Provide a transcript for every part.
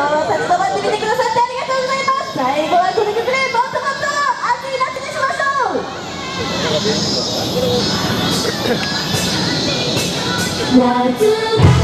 立ち止まってみてくださってありがとうございます。最後はこの曲でもっともっと熱い夏にしましょう。夏だ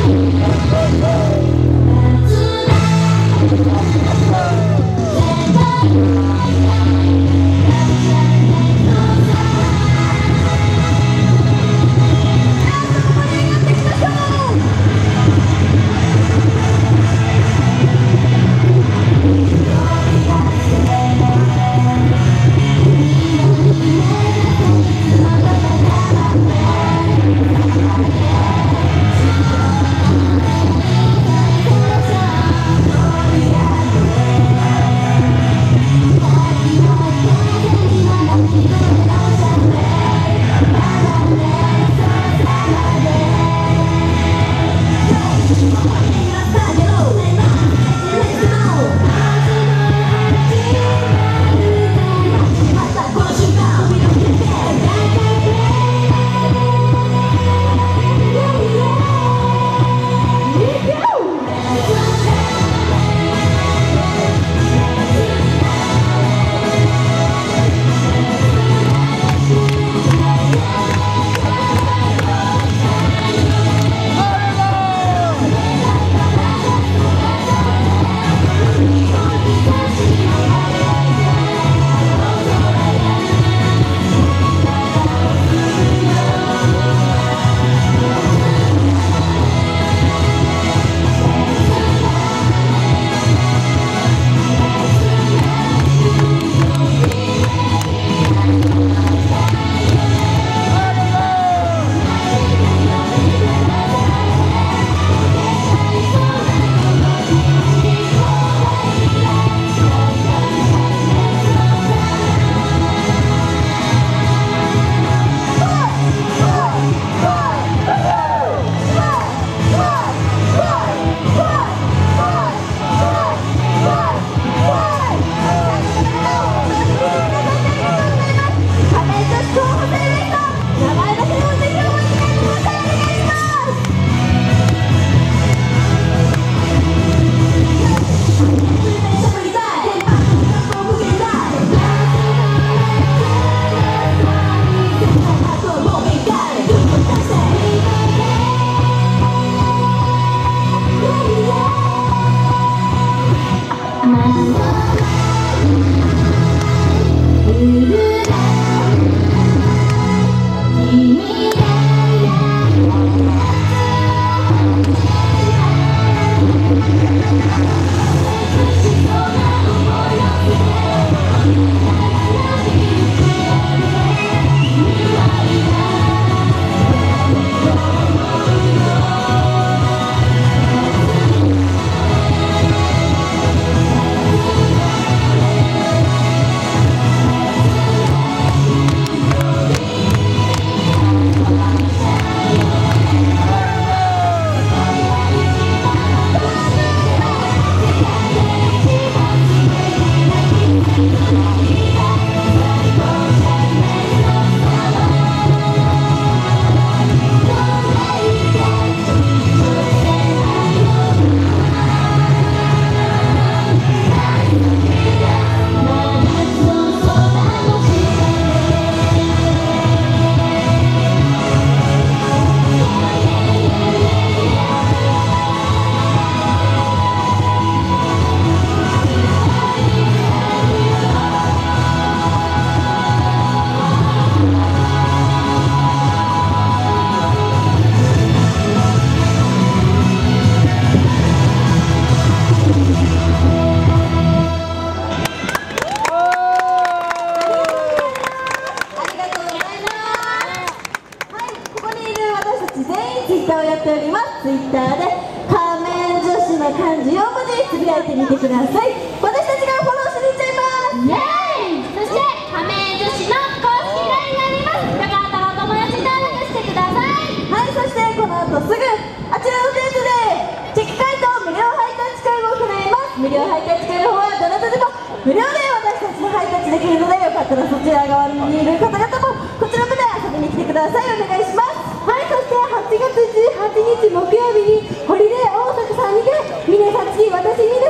漢字4文字つぶやいてみてください。私たちがフォローしに行っちゃいます。イエーイ。そして仮面女子の公式 LINE があります。よかったらお友達登録してください。はい、そしてこの後すぐあちらのテントでチェキ会と無料ハイタッチ会を行います。無料ハイタッチ会の方はどなたでも無料で私たちのハイタッチできるので、よかったらそちら側にいる方々もこちらまで遊びに来てください。お願いします。はい、そして8月18日木曜日にホリデー大阪さんにて峰幸私に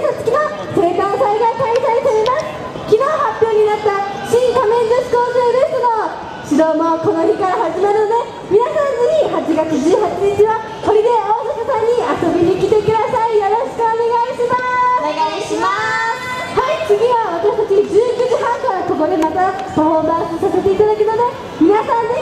動もこの日から始まるので、皆さんぜひ8月18日はホリデー大阪さんに遊びに来てください。よろしくお願いします。お願いします。はい、次は私たち19時半からここでまたパフォーマンスさせていただくので、皆さんぜひ